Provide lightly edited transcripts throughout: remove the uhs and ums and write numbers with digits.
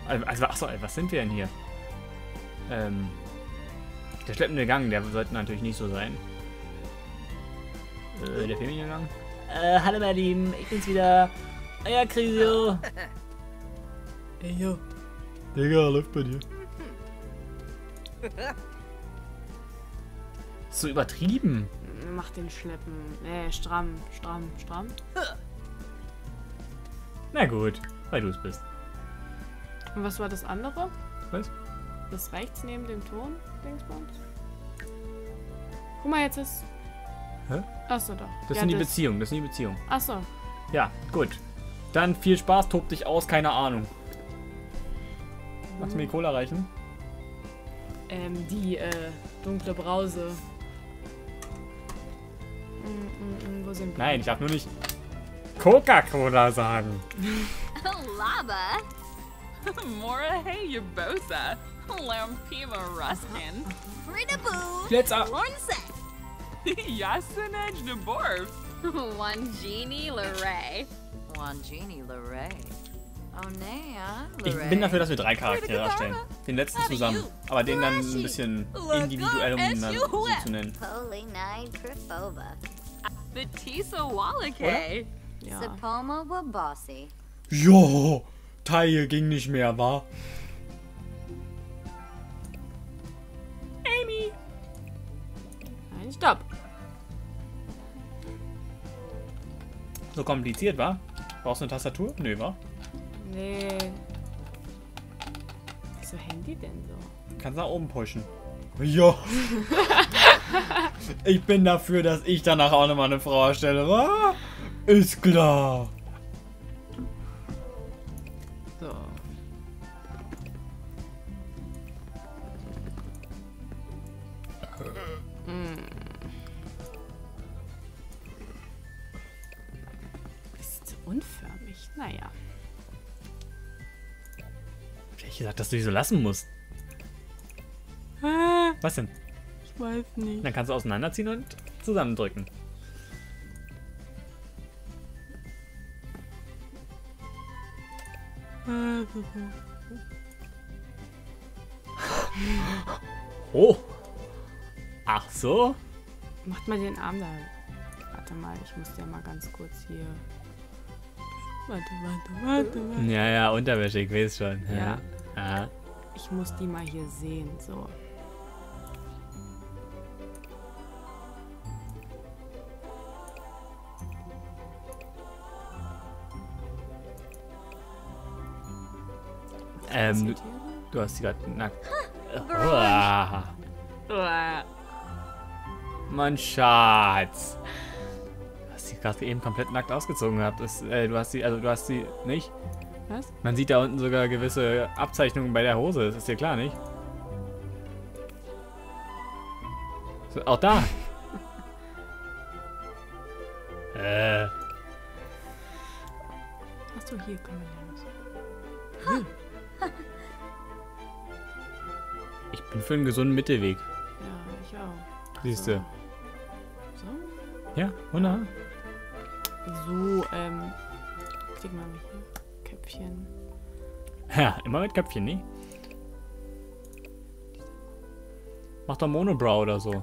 Achso, was sind wir denn hier? Der schleppende Gang, der sollte natürlich nicht so sein. Der feminine Gang. Hallo meine Lieben, ich bin's wieder. Euer Crisio. Ey, yo. Digga, läuft bei dir. So übertrieben. Mach den Schleppen. Stramm. Na gut, weil du es bist. Und was war das andere? Was? Das rechts neben dem Ton, Dingsbums? Guck mal, jetzt ist... Hä? Achso, doch. Das sind die Beziehungen, das sind die Beziehungen. Achso. Ja, gut. Dann viel Spaß, tob dich aus, keine Ahnung. Magst du mir die Cola reichen? Die, dunkle Brause. Wo sind wir? Nein, ich darf nur nicht Coca-Cola sagen. Lava. Mora hey Yabosa. Lampima Ruskin. Frida Boo. Let's up. Lornset. Yasinaj Naborf. Wangini Laray. Wangini Laray. Oh Nea. Ich bin dafür, dass wir 3 Charaktere erstellen. Den letzten zusammen. Aber den dann ein bisschen individuell, um ihn dann so zu nennen. Holy Night Crifova. Betisa Wallake. Ja. Sapoma Wabossi. Jo, Teil ging nicht mehr, wa? Amy. Nein, stopp. So kompliziert, wa? Brauchst du eine Tastatur? Nö, wa? Nee. Wieso Handy denn so? Kannst nach oben pushen. Ja. Ich bin dafür, dass ich danach auch nochmal eine Frau erstelle, wa? Ist klar. So. Ist so unförmig. Naja. Ich gesagt, dass du die so lassen musst. Was denn? Ich weiß nicht. Dann kannst du auseinanderziehen und zusammendrücken. Oh. Ach so? Macht mal den Arm da. Warte mal, ich muss ja mal ganz kurz hier. Warte. Ja, Unterwäsche, ich weiß schon. Ja. Ja. Ich muss die mal hier sehen. So. Du hast sie gerade nackt. Uah. Mein Schatz. Du hast sie gerade eben komplett nackt ausgezogen gehabt. Du hast sie nicht? Was? Man sieht da unten sogar gewisse Abzeichnungen bei der Hose. Das ist dir klar, nicht? So, auch da. Achso, hier können wir ja. Ich bin für einen gesunden Mittelweg. Ja, ich auch. Siehst du? So? Ja, wunderbar. So, klick mal hier. Köpfchen. Ja, immer mit Köpfchen, ne? Mach doch Monobrow oder so.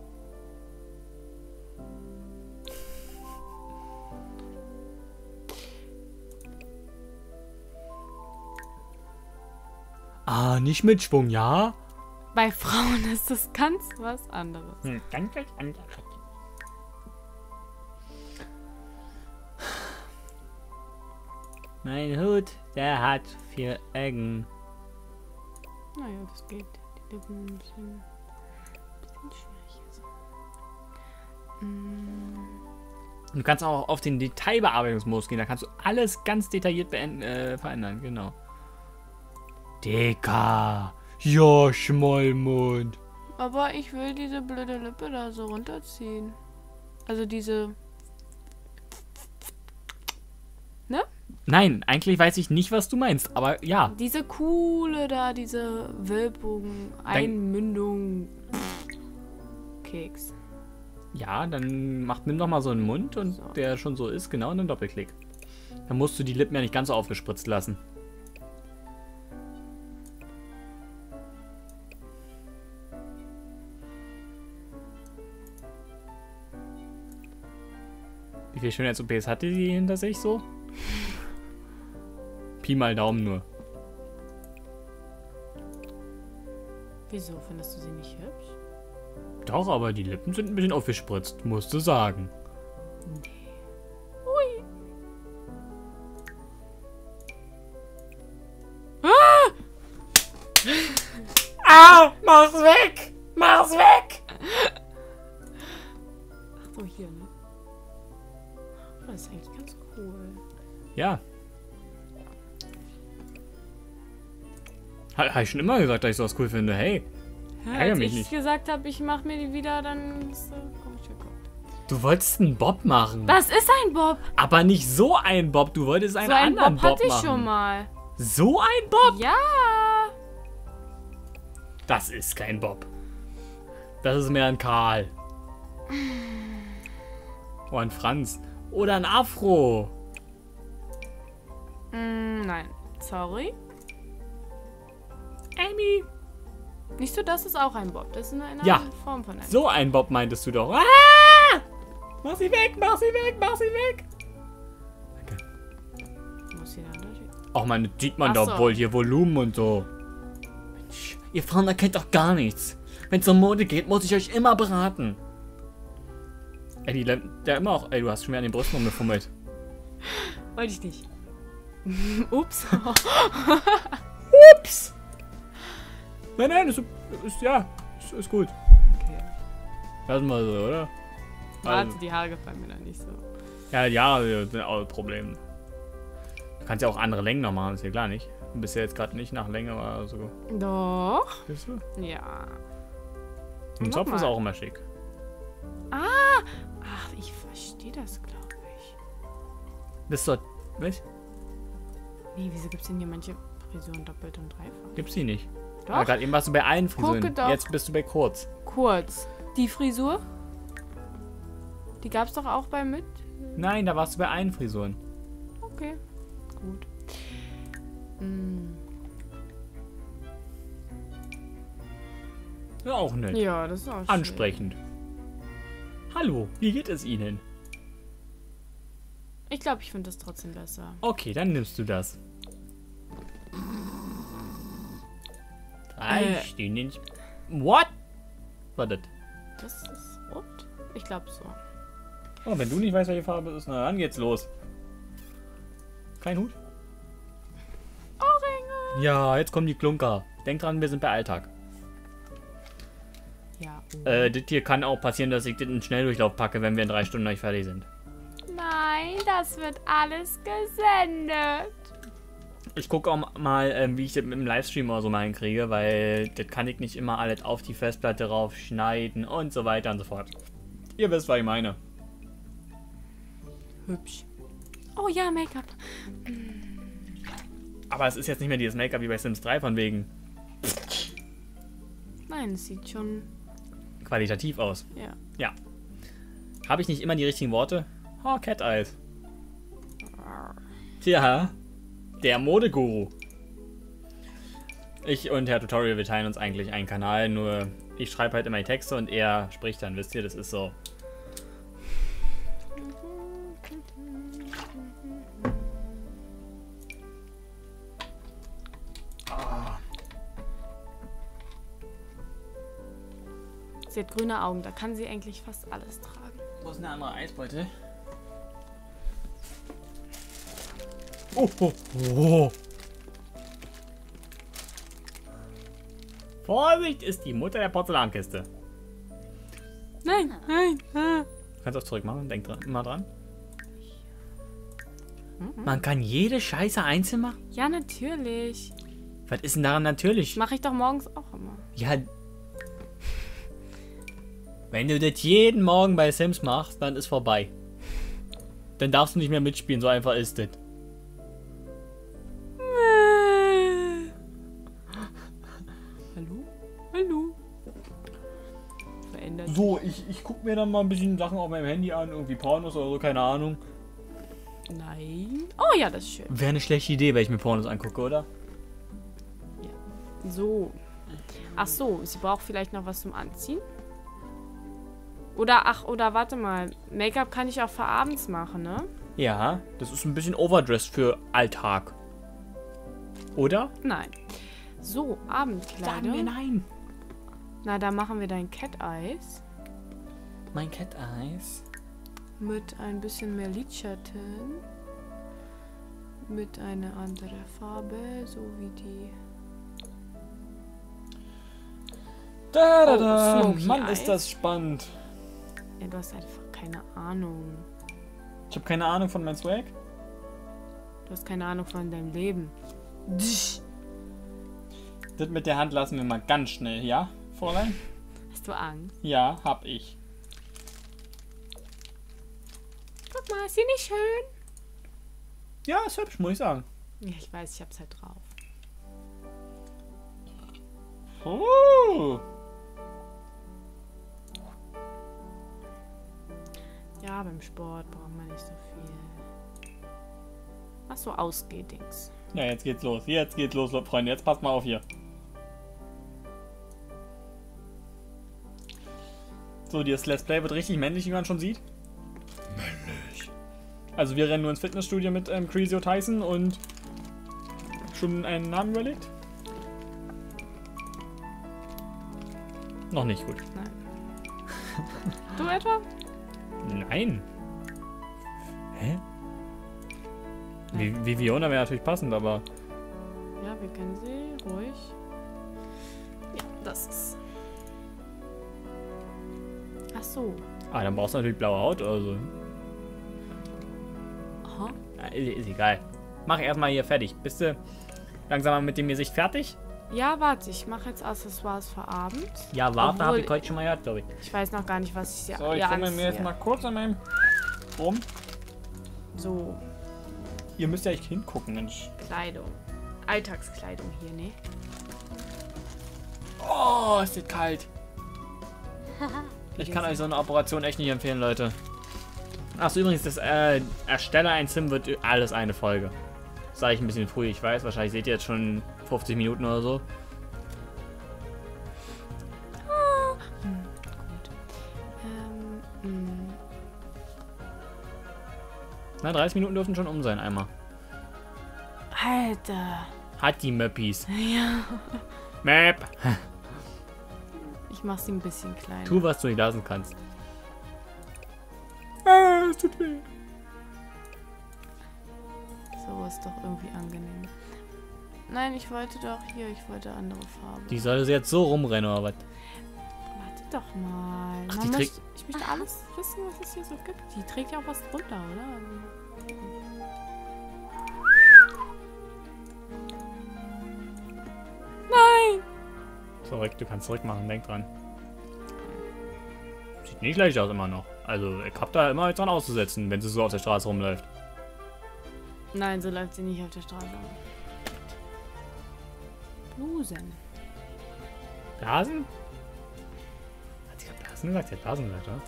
Ah, nicht mit Schwung, ja? Bei Frauen ist das ganz was anderes. Ganz was anderes. Mein Hut, der hat 4 Ecken. Naja, das geht. Die Lippen ein bisschen schwierig. Also. Du kannst auch auf den Detailbearbeitungsmodus gehen. Da kannst du alles ganz detailliert verändern. Genau. Dicker. Ja, Schmollmund. Aber ich will diese blöde Lippe da so runterziehen. Also diese... Ne? Nein, eigentlich weiß ich nicht, was du meinst. Aber ja. Diese coole da, diese Wölbung, Einmündung, Keks. Ja, dann nimm doch mal so einen Mund und So. der schon so ist, genau, und dann Doppelklick. Dann musst du die Lippen ja nicht ganz so aufgespritzt lassen. Wie viel Schönheits-OPs hatte sie hinter sich so? Pi mal Daumen nur. Wieso findest du sie nicht hübsch? Doch, aber die Lippen sind ein bisschen aufgespritzt, musst du sagen. Nee. Ui. Ah! Mach's weg! Mach's weg! Ach so, hier, ne? Oh, das ist eigentlich ganz cool. Ja. Habe ich schon immer gesagt, dass ich sowas cool finde. Hey, ärgere Als mich ich nicht. gesagt habe, ich mache mir die wieder, dann ist komisch geguckt. Du wolltest einen Bob machen. Das ist ein Bob. Aber nicht so ein Bob. Du wolltest einen So einen anderen Bob Bob hatte ich machen. schon mal. So ein Bob? Ja. Das ist kein Bob. Das ist mehr ein Karl. Oder ein Franz. Oder ein Afro. Nein. Sorry. Amy. Nicht so, das ist auch ein Bob. Das ist eine Ja. Form von einem. So ein Bob meintest du doch. Ah! Mach sie weg, mach sie weg, mach sie weg. Danke. Wo ist hier der Unterschied? Auch meine sieht man Ach doch so. wohl hier Volumen und so. Mensch, ihr Frauen erkennt doch gar nichts. Wenn es um Mode geht, muss ich euch immer beraten. Ey, der immer auch. Ey, du hast schon wieder an den Brüsten rumgefummelt. Wollte ich nicht. Ups. Ups! Nein, ist gut. Okay. Lassen wir so, oder? Warte, die Haare gefallen mir da nicht so. Ja, sind auch ein Problem. Du kannst ja auch andere Längen noch machen, ist ja klar nicht. Du bist ja jetzt gerade nicht nach Länge oder so. Doch. Bist du? Ja. Ein Zopf ist mal. auch immer schick. Ach, ich verstehe das, glaube ich. Bist du. Was? Nee, wieso gibt es denn hier manche Frisuren doppelt und dreifach? Gibt's die nicht. Doch. Aber gerade eben warst du bei allen Frisuren. Gucke doch. Jetzt bist du bei kurz. Kurz. Die Frisur? Die gab es doch auch bei mit? Nein, da warst du bei allen Frisuren. Okay. Gut. Ja, auch nett. Ja, das ist auch schön. Ansprechend. Hallo, wie geht es Ihnen? Ich glaube, ich finde das trotzdem besser. Okay, dann nimmst du das. 3 Stunden. What? Was das? Das ist rot? Ich glaube so. Oh, wenn du nicht weißt, welche Farbe es ist, na dann geht's los. Kein Hut? Ohrringe! Ja, jetzt kommen die Klunker. Denk dran, wir sind bei Alltag. Ja. Das hier kann auch passieren, dass ich das in Schnelldurchlauf packe, wenn wir in 3 Stunden nicht fertig sind. Nein, das wird alles gesendet. Ich gucke auch mal, wie ich das mit dem Livestream oder so mal hinkriege, weil das kann ich nicht immer alles auf die Festplatte raufschneiden und so weiter und so fort. Ihr wisst, was ich meine. Hübsch. Oh ja, Make-up. Aber es ist jetzt nicht mehr dieses Make-up wie bei Sims 3 von wegen Nein, es sieht schon... qualitativ aus. Ja. Ja. Habe ich nicht immer die richtigen Worte? Oh, Cat Eyes. Tja, der Modeguru. Ich und Herr Tutorial, wir teilen uns eigentlich einen Kanal, nur ich schreibe halt immer die Texte und er spricht dann, wisst ihr, das ist so. Sie hat grüne Augen, da kann sie eigentlich fast alles tragen. Wo ist denn der andere Eisbeutel? Oh. Vorsicht, ist die Mutter der Porzellankiste. Nein, nein. Du kannst auch zurück machen, denk dran, immer dran. Man kann jede Scheiße einzeln machen? Ja, natürlich. Was ist denn daran natürlich? Mache ich doch morgens auch immer. Ja. Wenn du das jeden Morgen bei Sims machst, dann ist vorbei. Dann darfst du nicht mehr mitspielen, so einfach ist das. Hallo? Hallo? Verändert. So, ich gucke mir dann mal ein bisschen Sachen auf meinem Handy an, irgendwie Pornos oder so, keine Ahnung. Nein. Oh ja, das ist schön. Wäre eine schlechte Idee, wenn ich mir Pornos angucke, oder? So. Ach so, sie braucht vielleicht noch was zum Anziehen? Oder warte mal. Make-up kann ich auch für abends machen, ne? Ja, das ist ein bisschen overdressed für Alltag. Oder? Nein. So, Abendkleider. nein. Na, da machen wir dein Cat Eyes. Mein Cat Eyes. Mit ein bisschen mehr Lidschatten. Mit einer anderen Farbe, so wie die. Da. Smoky Mann, Eyes. ist das spannend. Ja, du hast einfach keine Ahnung. Ich habe keine Ahnung von meinem Swag. Du hast keine Ahnung von deinem Leben. Das mit der Hand lassen wir mal ganz schnell, ja, Fräulein? Hast du Angst? Ja, hab ich. Guck mal, ist sie nicht schön? Ja, ist hübsch, muss ich sagen. Ja, ich weiß, ich hab's halt drauf. Ja, beim Sport braucht man nicht so viel. Ach so, Ausgehdings. Ja, jetzt geht's los. Jetzt geht's los, Freunde. Jetzt passt mal auf hier. So, dieses Let's Play wird richtig männlich, wie man schon sieht. Männlich. Also wir rennen nur ins Fitnessstudio mit Crazy Tyson und schon einen Namen überlegt? Noch nicht, gut. Nein. Du etwa? Nein. Hä? Viviona wäre natürlich passend, aber... Ja, wir kennen sie. Ruhig. Ja, das ist... Ach so. Ah, dann brauchst du natürlich blaue Haut oder so. Aha. Ja, ist egal. Mach erstmal hier fertig. Bist du langsam mal mit dem Gesicht fertig? Ja, warte, ich mache jetzt Accessoires für Abend. Ja, warte, habe Obwohl- ich heute schon mal gehört, glaube ich. Ich weiß noch gar nicht, was ich So, ich ihr fummel mir jetzt anziehe. mal kurz an meinem rum. So, Ihr müsst ja echt hingucken, Mensch. Kleidung. Alltagskleidung hier, ne? Oh, ist das kalt. Ich kann euch so eine Operation echt nicht empfehlen, Leute. Achso, übrigens, das Erstelle ein Sim wird alles eine Folge. Sage ich ein bisschen früh, ich weiß. Wahrscheinlich seht ihr jetzt schon 50 Minuten oder so. Gut. Na, 30 Minuten dürfen schon um sein, einmal. Alter. Hat die Möppis. Ja. Map. Ich mach sie ein bisschen kleiner. Tu, was du nicht lassen kannst. Es tut weh. So ist doch irgendwie angenehm. Nein, ich wollte doch hier, ich wollte andere Farbe. Die soll sie jetzt so rumrennen, oder was? Warte doch mal. Ach, Man die möchte, ich möchte alles wissen, was es hier so gibt. Die trägt ja auch was drunter, oder? Also, nein! Zurück, du kannst zurück machen, denk dran. Sieht nicht leicht aus immer noch. Also, ich hab da immer jetzt dran auszusetzen, wenn sie so auf der Straße rumläuft. Nein, so läuft sie nicht auf der Straße. Blusen. Blasen? Hat sie gerade Blasen gesagt? Sie hat Blasen gesagt, oder?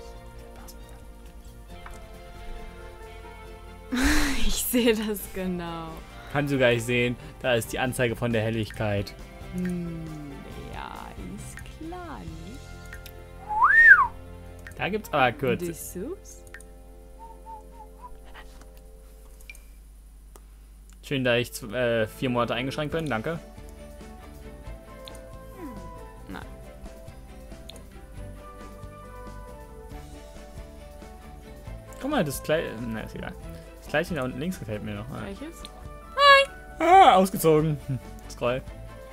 Ich sehe das genau. Kannst du gar nicht sehen. Da ist die Anzeige von der Helligkeit. Ja, ist klar, nicht? Da gibt's aber Kürze. Dessous? Schön, da ich 4 Monate eingeschränkt bin. Danke. Nein. Guck mal, das Kleid... Na, ist egal. Das Kleidchen da unten links gefällt mir noch. Ah, Welches? ausgezogen. Scroll.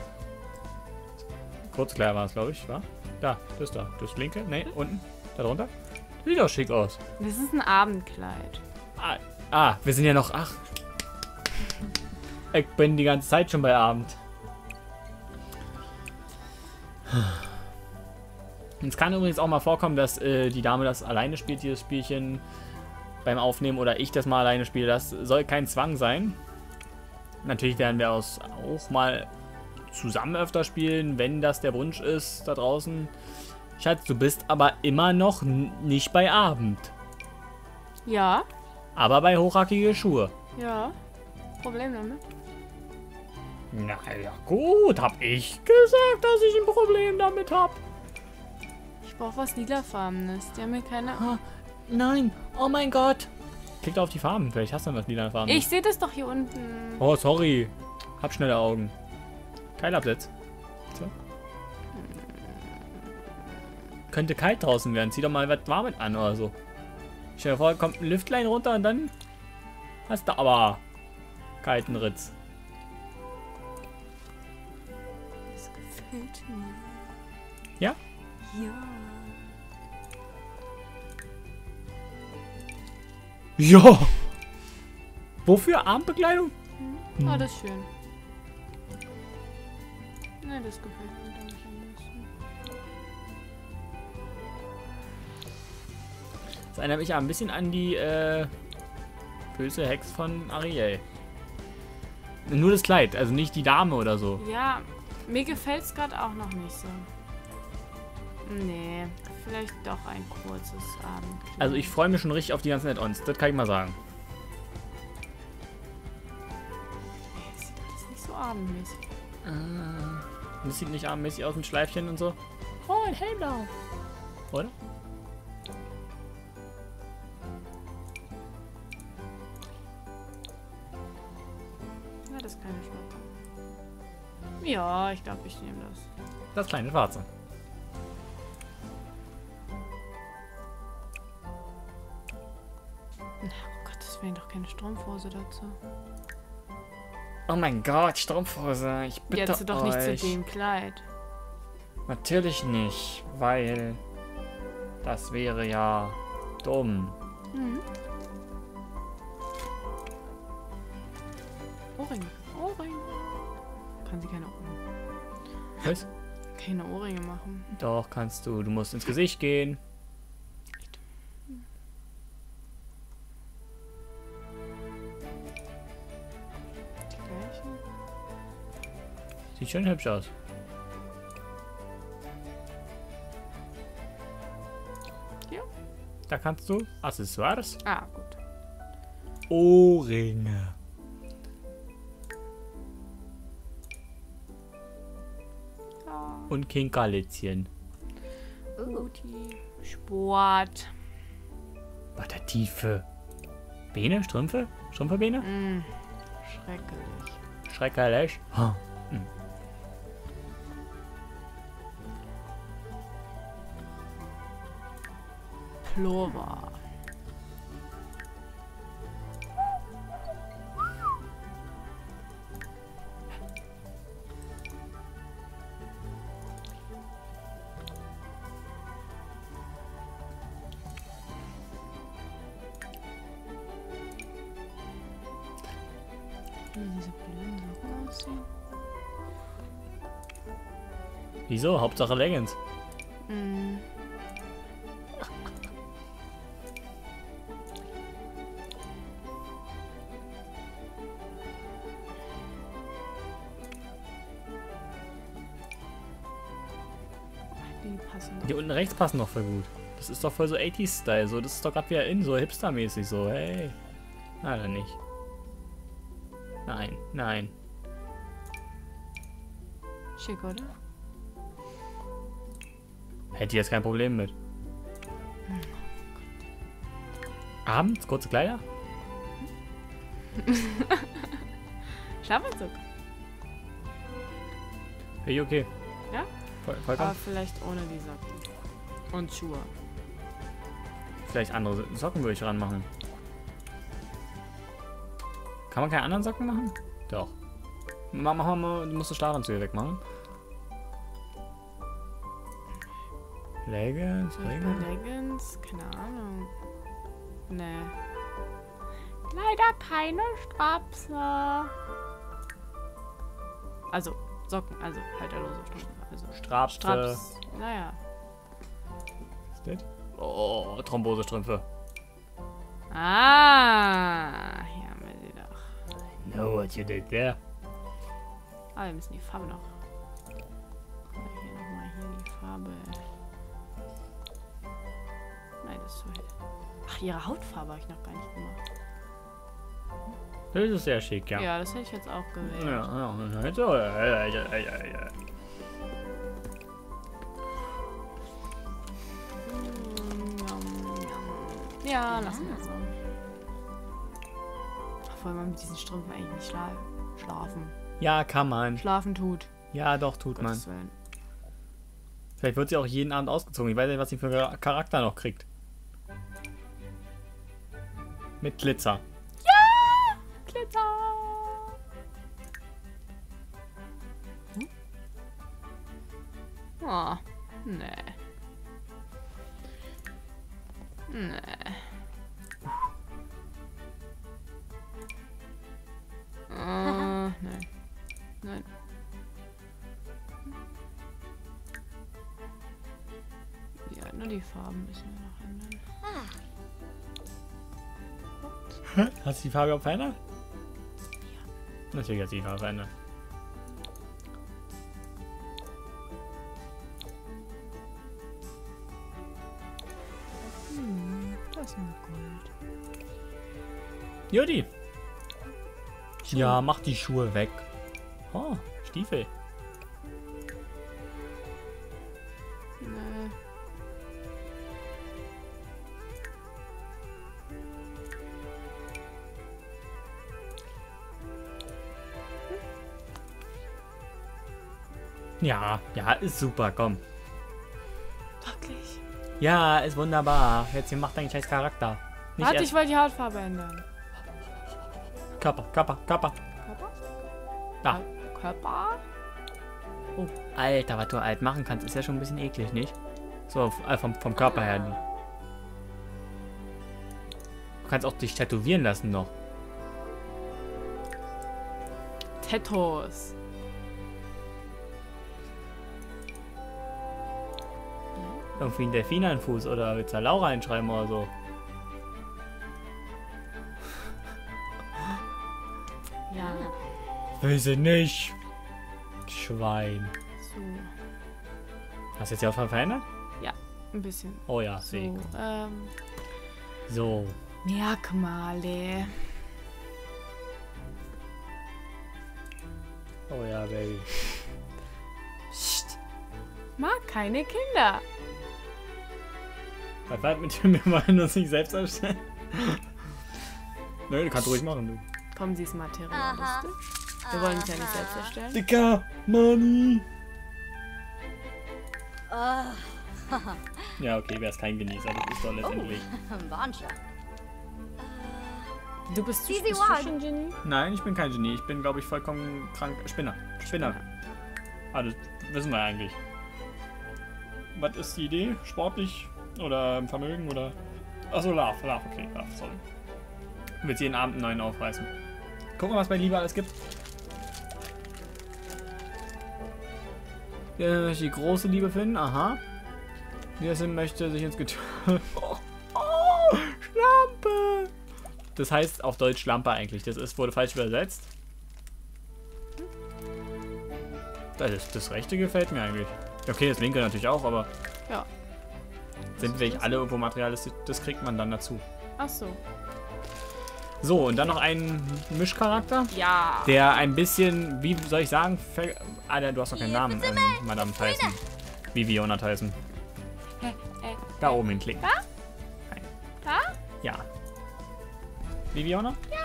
Kurzkleid war es, glaube ich, war? Da, das da. Das linke? Ne, unten. Da drunter. Sieht auch schick aus. Das ist ein Abendkleid. Wir sind ja noch... Ach. Ich bin die ganze Zeit schon bei Abend. Es kann übrigens auch mal vorkommen, dass die Dame das alleine spielt, dieses Spielchen beim Aufnehmen, oder ich das mal alleine spiele. Das soll kein Zwang sein. Natürlich werden wir auch mal zusammen öfter spielen, wenn das der Wunsch ist da draußen. Schatz, du bist aber immer noch nicht bei Abend. Ja. Aber bei hochhackige Schuhe. Ja. Problem damit? Na ja gut, hab ich gesagt, dass ich ein Problem damit hab. Ich brauche was Lilafarbenes. Die haben mir keine... Ah, nein, oh mein Gott. Klick doch auf die Farben, vielleicht hast du dann was lila Farben. Ich sehe das doch hier unten. Oh, sorry. Hab schnelle Augen. Kein Absatz. So. Könnte kalt draußen werden. Zieh doch mal was Warmes an oder so. Stell dir vor, kommt ein Lüftlein runter und dann hast du aber kalten Ritz. Das gefällt mir. Ja? Ja. Ja! Wofür? Armbekleidung? Ah, das ist schön. Nein, das gefällt mir dann nicht am besten. Das erinnert mich ein bisschen an die böse Hex von Ariel. Nur das Kleid, also nicht die Dame oder so. Ja, mir gefällt es gerade auch noch nicht so. Nee, vielleicht doch ein kurzes Abendkleid. Also ich freue mich schon richtig auf die ganzen Add-ons, das kann ich mal sagen. Das sieht alles nicht so abendmäßig. Das sieht nicht abendmäßig aus mit Schleifchen und so. Oh, ein Hellblau. Oder? Ja, das kleine Schwarze. Ja, ich glaube, ich nehme das. Das kleine Schwarze. Na, oh Gott, das wäre doch keine Strumpfhose dazu. Oh mein Gott, Strumpfhose, ich bitte Jetzt doch euch. nicht zu dem Kleid. Natürlich nicht, weil das wäre ja dumm. Mhm. Ohrringe. Ohrringe. Kann sie keine Ohrringe. Was? Keine Ohrringe machen. Doch, kannst du. Du musst ins Gesicht gehen. Die gleichen. Sieht schon hübsch aus. Ja. Da kannst du Accessoires. Ah, gut. Ohrringe. Ja. Und Kinkerlitzchen. Guti. Sport. Warte, tiefe Beine? Strümpfe? Strümpfebeine? Mm. Schrecklich. Schreckerlich. Huh. Plover. Wie diese blöden Socken aussehen. Wieso? Hauptsache Leggings. Mm. Die passen doch. Die unten rechts passen doch voll gut. Das ist doch voll so 80s-Style. So, das ist doch gerade wieder in, so hipstermäßig so. Hey. Na, dann nicht. Nein, nein. Schick, oder? Hätte ich jetzt kein Problem mit. Abends, kurze Kleider? Schlafanzug. Hey, okay. Ja? Aber Vollkommen. vielleicht ohne die Socken. Und Schuhe. Vielleicht andere Socken würde ich ranmachen. Kann man keine anderen Socken machen? Doch. Mach mal, du musst das Schlafanzüge wegmachen. Leggings, Leggings. Leggings? Keine Ahnung. Nee. Leider keine Strapse. Also, Socken, also halterlose Strümpfe. Also Strapse. Straps. Naja. Was ist das? Oh, Thrombosestrümpfe. Ah, hier haben wir sie doch. No, what you did there? Ah, wir müssen die Farbe noch. Hier nochmal hier die Farbe. Nein, das ist zu hell. Ach, ihre Hautfarbe habe ich noch gar nicht gemacht. Das ist sehr schick, ja. Ja, das hätte ich jetzt auch gewählt. Ja. Ja, lassen wir so. Ach, wollen wir mit diesen Strümpfen eigentlich nicht schlafen? Ja, kann man. Schlafen tut. Ja, doch, tut man. Gottes Willen. Vielleicht wird sie auch jeden Abend ausgezogen. Ich weiß nicht, was sie für einen Charakter noch kriegt. Mit Glitzer. Glitzer! Oh, nee. Nee. Nein. Nein. Ja, nur die Farben müssen wir noch ändern. Hat sie die Farbe auch verändert? Ja. Natürlich hat sie die Farbe verändert. Das ist nur Gold. Judy. Ja, mach die Schuhe weg. Oh, Stiefel. Nee. Ja, ja, ist super, komm. Wirklich? Ja, ist wunderbar. Jetzt mach deinen scheiß Charakter. Nicht Warte, erst ich wollte die Hautfarbe ändern. Körper, Körper, Körper. Körper? Da. Körper? Oh, Alter, was du alt machen kannst, ist ja schon ein bisschen eklig, nicht? So, vom Körper her. Du kannst auch dich tätowieren lassen noch. Tattoos. Irgendwie ein Delfin an den Fuß oder willst du da Laura einschreiben oder so? Ja, Weiß ich nicht. Schwein. so. Hast du jetzt die Aufgabe verändert? Ein bisschen. Oh ja, So, sehe ich. So. Merkmale. Oh ja, Baby. Psst. Mag keine Kinder. Was war mit dem, wir wollen uns nicht selbst erstellen? Nö, du kannst ruhig machen, du. Kommen Sie es materialistisch? Wir wollen es ja nicht selbst erstellen. Dicker, Money. Ja, okay, wer ist kein Genießer, das ist doch letztendlich. Bancha. Du bist Easy bist du one. schon Genie? Nein, ich bin kein Genie. Ich bin, glaube ich, vollkommen krank. Spinner. Ah, das wissen wir eigentlich. Was ist die Idee? Sportlich oder im Vermögen oder... Achso, Love, okay, Love, sorry. Willst jeden Abend einen neuen aufreißen. Gucken wir, was bei Liebe alles gibt. Die große Liebe finden, aha. Wer möchte sich ins Getümmel... Oh, Schlampe! Das heißt auf Deutsch Schlampe eigentlich. Wurde falsch übersetzt. Das Rechte gefällt mir eigentlich. Okay, das linke natürlich auch, aber... Ja. Sind wirklich alle irgendwo materialistisch? Das kriegt man dann dazu. Ach so. So, und dann noch ein Mischcharakter. Ja. Der ein bisschen, wie soll ich sagen, du hast noch keinen Namen, Madame Tyson. Wie Fiona Tyson. Da oben hinklicken. Da? Nein. Da? Ja. Viviona? Ja.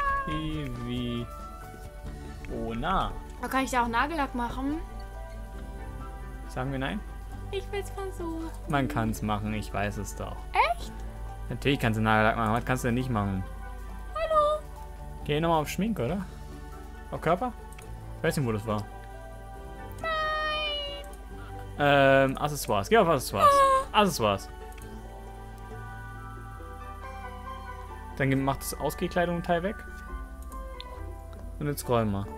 Viviona. Da kann ich da auch Nagellack machen. Sagen wir nein? Ich will's versuchen. Man kann es machen, ich weiß es doch. Echt? Natürlich kannst du Nagellack machen, was kannst du denn nicht machen? Hallo? Geh nochmal auf Schminke, oder? Auf Körper? Ich weiß nicht, wo das war. Nein. Accessoires. Geh auf Accessoires. Accessoires. Dann macht das Ausgehkleidung einen Teil weg. Und jetzt scrollen wir.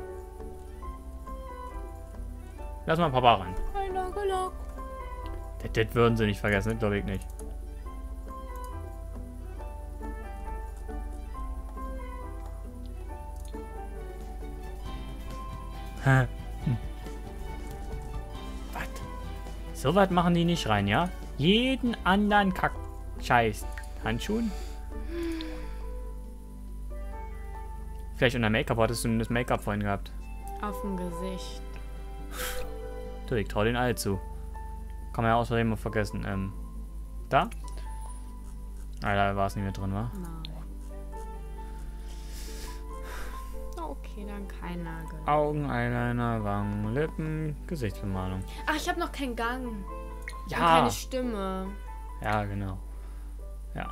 Lass mal Papa ran. Ein Nagellack. Das würden sie nicht vergessen, das glaube ich nicht. Was? So was machen die nicht rein, ja? Jeden anderen Kack-Scheiß. Handschuhen? Vielleicht unter Make-up, hattest du das Make-up vorhin gehabt? Auf dem Gesicht. Du, ich trau den all zu. Kann man ja außerdem mal vergessen. Da? Ah, da war es nicht mehr drin, wa? Nein. Okay, dann kein Nagel. Augen, Eyeliner, Wangen, Lippen, Gesichtsbemalung. Ach, ich habe noch keinen Gang. Und Ja. keine Stimme. Ja, genau. Ja.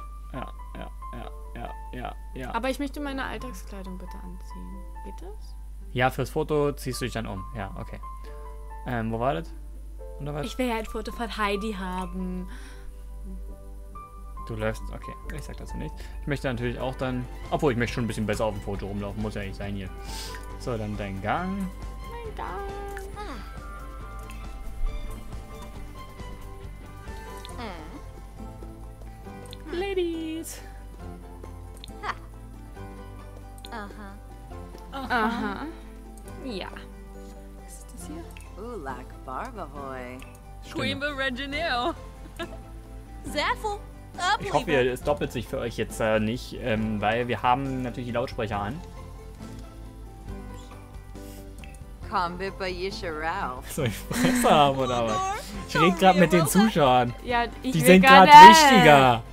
Aber ich möchte meine Alltagskleidung bitte anziehen. Geht das? Ja, fürs Foto ziehst du dich dann um. Ja, okay. Wo war das? Oder was? Ich will ja ein Foto von Heidi haben. Du läufst, okay. Ich sag dazu nichts. Ich möchte natürlich auch dann, obwohl ich möchte schon ein bisschen besser auf dem Foto rumlaufen. Muss ja nicht sein hier. So, dann dein Gang. Mein Gang. Ladies. Aha. Ja. Was ist das hier? Ulak Barbahoy. Stimme. Queen Regineo. Zaffel. Ich hoffe, es doppelt sich für euch jetzt nicht, weil wir haben natürlich die Lautsprecher an. Kombit bei Yisharao. Soll ich Fresse haben oder was? Ich rede gerade mit den Zuschauern. Ja, ich Die will sind gerade gerade wichtiger.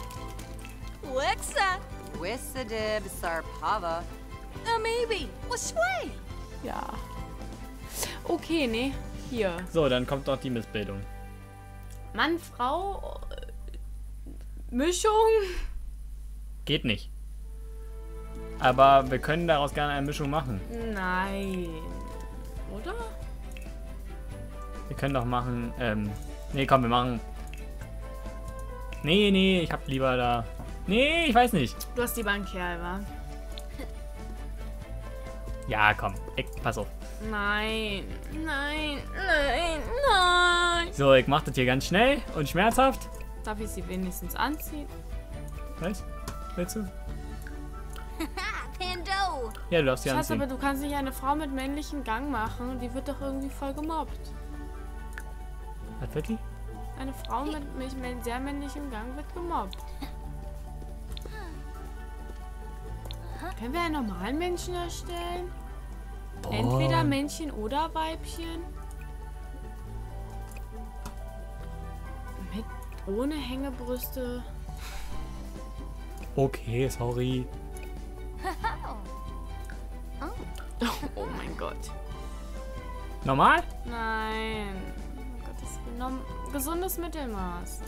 Lexa. Wissadib Sarpava. Maybe. Washway. Ja. Okay, nee. Hier. So, dann kommt doch die Missbildung. Mann, Frau. Mischung. Geht nicht. Aber wir können daraus gerne eine Mischung machen. Nein. Oder? Wir können doch machen, nee, komm, wir machen... Nee, ich hab lieber da... Nee, ich weiß nicht. Du hast lieber einen Kerl, wa? Ja, komm, pass auf. Nein. Nein. So, ich mach das hier ganz schnell und schmerzhaft. Darf ich sie wenigstens anziehen? Was? Willst du? Pando! Ja, du darfst sie Schatz, anziehen. aber du kannst nicht eine Frau mit männlichem Gang machen. Die wird doch irgendwie voll gemobbt. Was wird die? Eine Frau mit sehr männlichem Gang wird gemobbt. Können wir einen normalen Menschen erstellen? Boah. Entweder Männchen oder Weibchen. Ohne Hängebrüste. Okay, sorry. Oh mein Gott. Normal? Nein. Oh Gott, das ist gesundes Mittelmaß.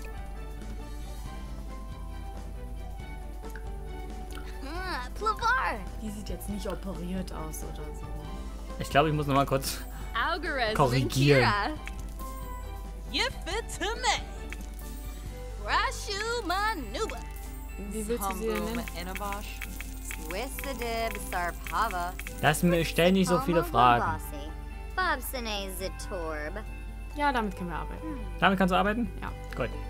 Plavar! Die sieht jetzt nicht operiert aus oder so. Ich glaube, ich muss nochmal kurz... Algares Korrigieren. Yifitume. Rashu Manuba. Wie willst du sie denn nennen? Inabosh. Wissadib Sarpava. Lass mir, stell nicht so viele Fragen. Bobsine Zatorb. Ja, damit können wir arbeiten. Damit kannst du arbeiten? Ja. Gut.